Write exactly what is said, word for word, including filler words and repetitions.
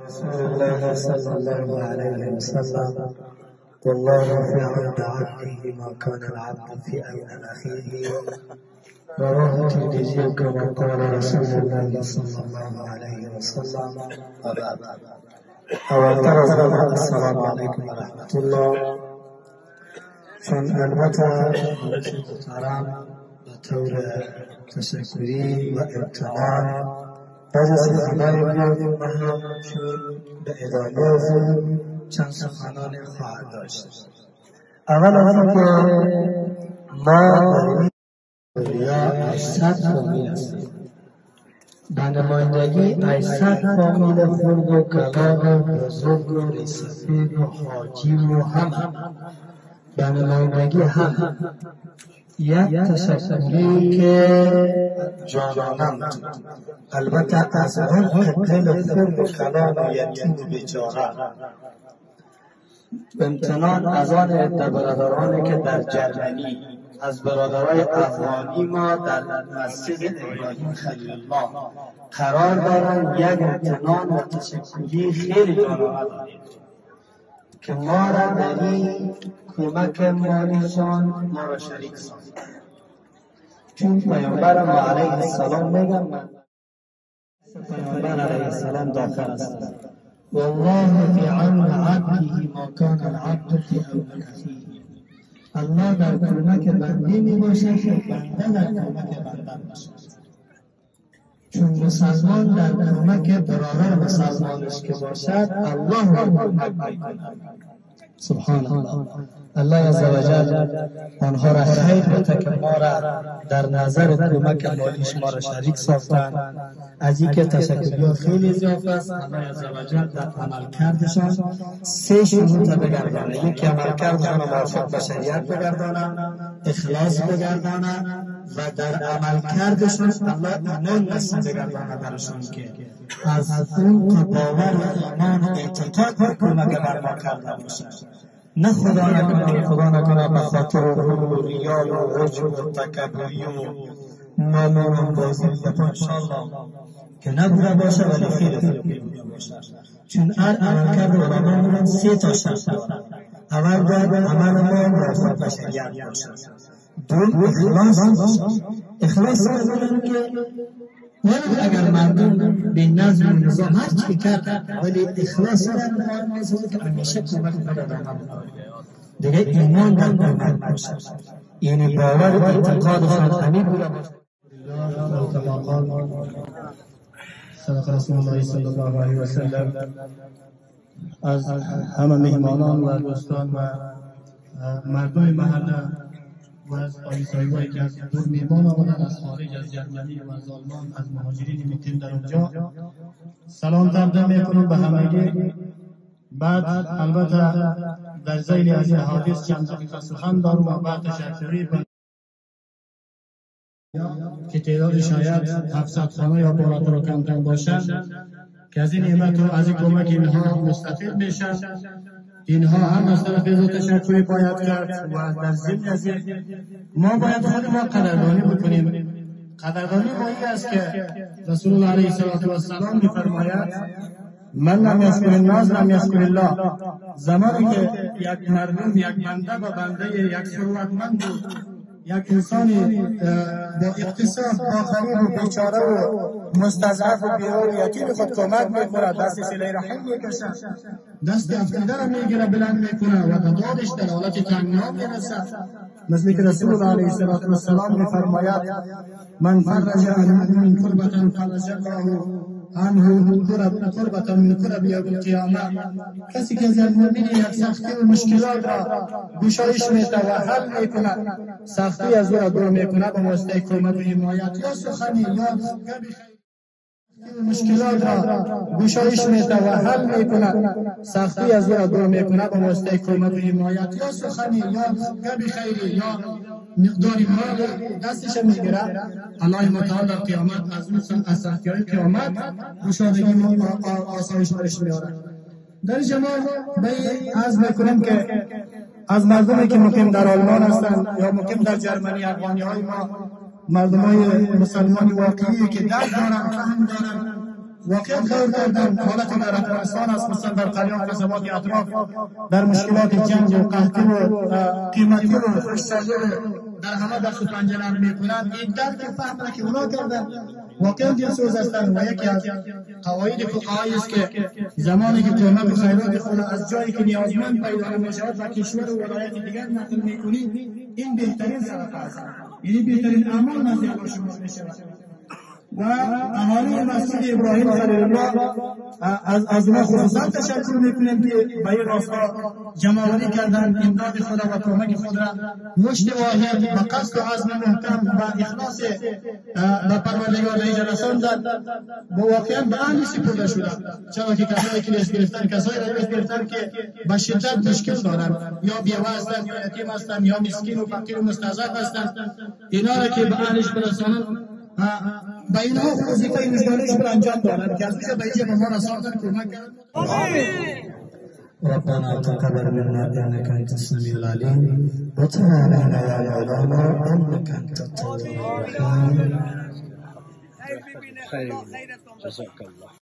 رسول الله صلى الله عليه وسلم والله في عون عبده ما كان العبد في عون أخيه رواه الترمذي كما قال رسول الله صلى الله عليه وسلم وبعد. أواتر السلام عليكم ورحمة الله. چون البته محترم به طور تشکری و امتنان بعد از سخنان بیاییم و هم چون به ادامه از چند سخنان خواهد داشت. اول از اینکه ما در این هشتصد فامیل هستیم. به نمایندگی هشتصد فامیل خرد و کلان و بزرگ و ریسفید و حاجی و هم به نمایندگی هم یک تشکری که جانانم البته از اون دل خرد و کلان و یتیم و بیچاره امتنان از آن عده برادرانی که در جرمنی از برادرای افغانی ما در مسجد ابراهیم خلیل الله قرار دارند یک امتنان و تشکری خیلی جانانه داریم که ما را در این کمک مالیشان ما را شریک ساخت. چون پیامبر ما علیه السلام میگم پیامبر علیه السلام داخل است والله فی عون عبده ما کان العبد فی عون اخیه. الله در کمک بنده می باشد که بنده در کمک بنده باشد. چون مسلمان در کمک برادر مسلمانش که باشد الله را کمک میکند. سبحان الله. الله عزوجل آنها را خیر بده که ما را در نظر کمک مالیش ما را شریک ساختند. از اینکه تشکریات خیلی زیاد است. الله عزوجل در عملکردشان سه شروط بگردانه. یکی عملکردشان را موافق به شریعت بگردانه، اخلاص بگردانه و در عملکردشان الله ایمان نصیب بگردانه برشان که از اون باور و ایمان و اعتقاد به کمک بر ما کرده باشد. نه خدا نکنه خدا نکنه به خاطر غرور و ریال و عجب و تکبری و نامون بازی بپا انشاءالله که نبوده باشه ولی خیلی خیلی بوده باشه. چون هر عمل کرده علما سه تا شرط داره. اول باید عمل ما موافق به شریعت باشد. دوم اخلاص باشد. اخلاص باشد که ولی اگر مردم به نظم و نظام هر چی کرد ولی اخلاص دارن موضوع که همیشه کمک بدن دیگه ایمان در کمک باشد. یعنی باور و اعتقادشان همین بوده باشد. صدق رسول الله صلی الله علیه و سلم. از همه مهمانان و دوستان و مردم محله و از آیسایوایی که از دور میبان آمدن از خارج از جرمنی و از آلمان از مهاجرین میتیم در اونجا سلام تقدیم میکنم به همگی. بعد البته در ذیل از این حادث چند دقیقه سخن دارم و بعد تشکری که تعداد شاید هفتصد خانه یا بالاتر و کم کم باشد که از این نعمت و از این کمک اینها مستفید میشن. اینها هم از طرف از تشکری باید کرد و در ضمن از ما باید خود ما قدردانی بکنیم. قدردانی ما این است که رسول الله علیه السلام می‌فرماید من لم یشکر الناس لم یشکر الله. زمانی که یک مردم یک بنده با بنده یک ثروتمند بود یک انسانی با اقتصاد با غریب و بیچاره و مستضعف و بیرون یتیم خود کمک میکنه، دست صله رحم میکشه، دست افتیده را میگیره بلند میکنه و به دادش در حالت تنگنا میرسه. مثل که رسول الله علیه السلام میفرماید من فرج عن مؤمن کربة فرج الله عنه کربة من کرب یوم القیامه. کسی که از مؤمن یک سختی و مشکلات را گشایش میده و حل میکنه، سختی از او را دور میکنه با واسطه کمک و حمایت یا سخنی یا مشکلات را گشایش میده و حل میکنه، سختی از او را دور میکنه با واسطه کمک و حمایت یا سخنی یا گپ خیری یا مقداری مال دستش میگیره. الله متعال در قیامت از اون از سختی‌های قیامت گشادگی و آسایش برش میاره. در جماع به عرض میکنم که از مردمی که مقیم در آلمان هستند یا مقیم در جرمنی، افغانی‌های ما مردمای مسلمان واقعی که درد دارن، فهم دارن، واقعا کار کردن. حالت در افغانستان است، مثلا در قلیان قصبات اطراف در مشکلات جنگ و قحطی و قیمتی و خوشسالی در همه دست و پنجه نرم میکنند. این درک فهم را که اونا کردن واقعا دلسوز هستند و یکی از قواعد فقهایی است که زمانی که قیمت و خیرات خود از جایی که نیازمند پیدا میشود و کشور و ولایت دیگر نقل میکنی، این بهترین صدقه است، یعنی بهترین اعمال نزد الله شما میشود. و اهالی مسجد ابراهیم خلیل الله از از ما خصوصا تشکر میکنیم که به این راستا جمعآوری کردن، امداد خود و کمک خود را مشت واحد و قصد و عزم محکم و اخلاص به پروردگار اینجا رساندن و واقعا به اهل سپرده شده. چرا که کسایی که لیست گرفتن کسایی را لیست گرفتن که به شدت مشکل دارند، یا بیوه هستند یا یتیم هستند یا مسکین و فقیر و مستضعف هستند، اینا را که به اهلش برسانند با اینها وظیفه وجدانیش بر انجام دادن که از میشه به اینجا به ما رساندن کمک کردن. ربنا تقبل منا انك انت السميع العليم وتب علينا يا مولانا انك انت التواب الرحيم. خير جزاك الله.